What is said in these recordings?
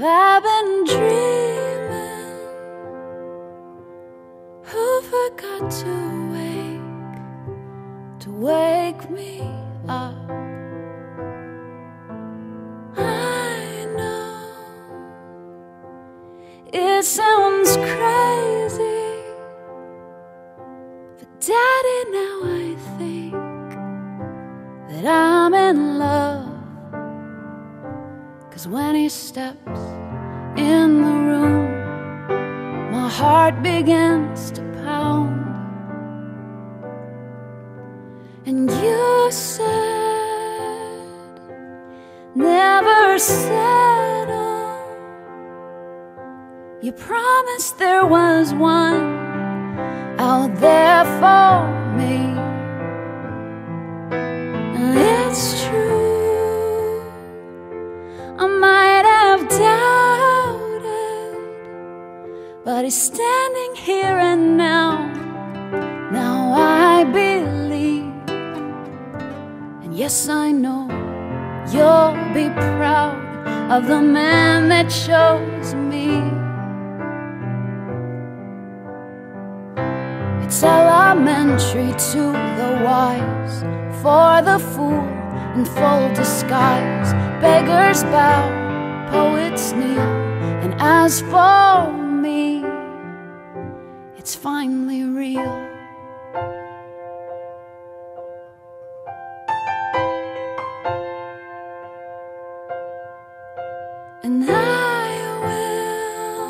Have I been dreaming? Who forgot to wake me up? I know it sounds crazy, but Daddy, now I think that I'm in love. 'Cause when he steps in the room, my heart begins to pound. And you said, never settle. You promised there was one out there for me. And it's true, I might have doubted, but he's standing here and now I believe. And yes, I know you'll be proud of the man that chose me. It's elementary to the wise, for the fool in full disguise. Beggars bow, poets kneel, and as for me, it's finally real. And I will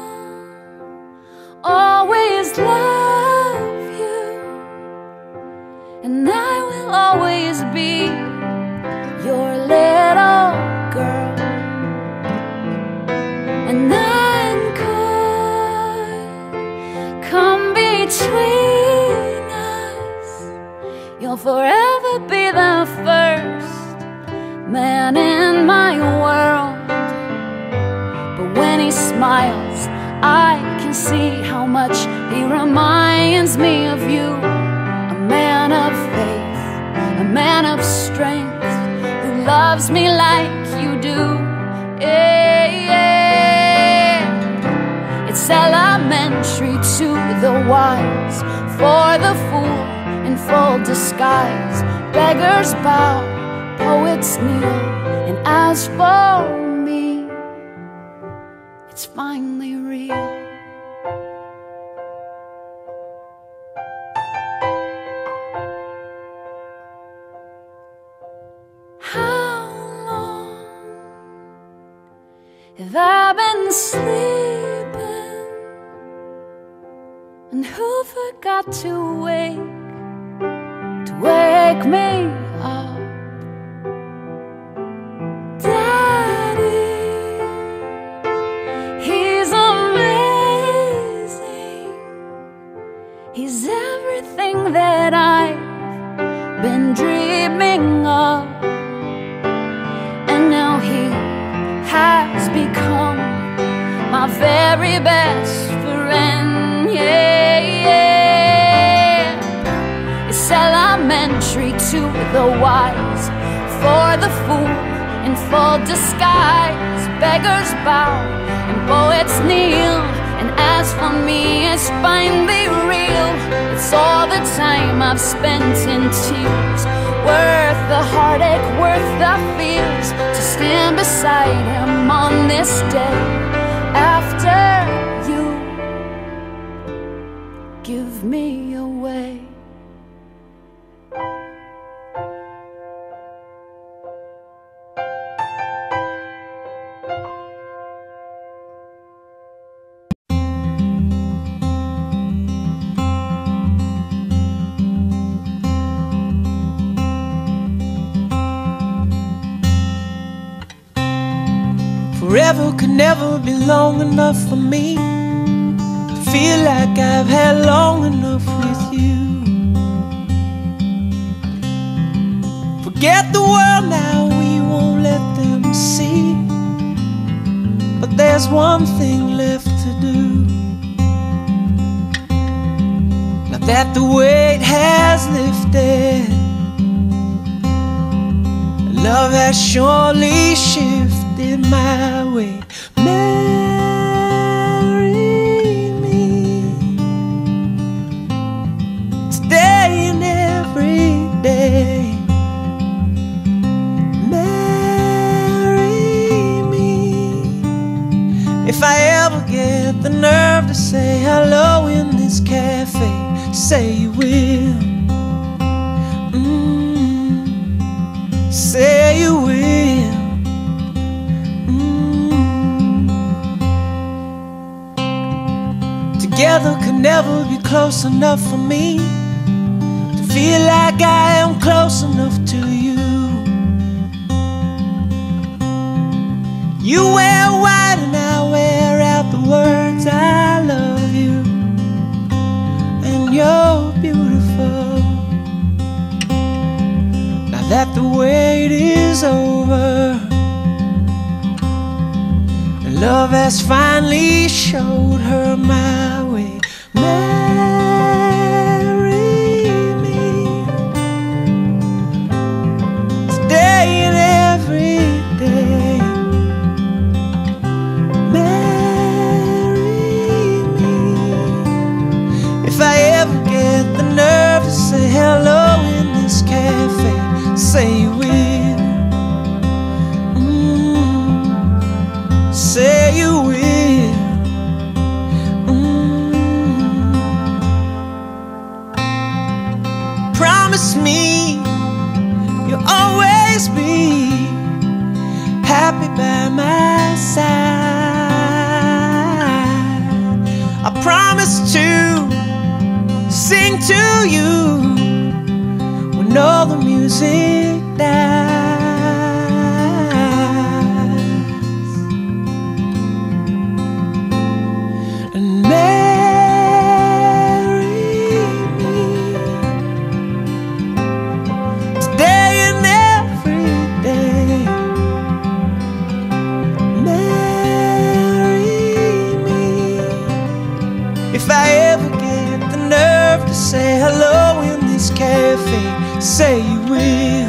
always love you, and I will always be your little girl. And none could come between us. You'll forever be the first man in my world. But when he smiles, I can see how much he reminds me of you. A man of faith, a man of strength, who loves me like you do. Yeah, yeah. It's elementary to the wise, for the fool in full disguise. Beggars bow, poets kneel, and as for me, it's finally real. How long have I been sleeping? And who forgot to wake me up? Daddy, he's amazing. He's everything that I've been dreaming of. And now he has become my very best friend. Yeah, yeah. It's elementary to the wise, for the fool in full disguise. Beggars bow and poets kneel, and as for me, it's finally real. It's all the time I've spent in tears, worth the heartache, worth the fears, to stand beside him on this day. After you give me away. Forever could never be long enough for me to feel like I've had long enough with you. Forget the world now, we won't let them see. But there's one thing left to do. Now that the weight has lifted, love has surely shifted my way. If I ever get the nerve to say hello in this cafe, say you will. Say you will. Together could never be close enough for me to feel like I am close enough to you. You wear white and I wear out the words I love you, and you're beautiful. Now that the wait is over and love has finally showed her my way, marry me today and every day. If I ever get the nerve to say hello in this cafe, say you will. Say you will. Promise me you'll always be happy by my side. I promise to sing to you when all the music dies, and marry me today and every day. Marry me if I ever get the nerve to say hello in this cafe, say you will.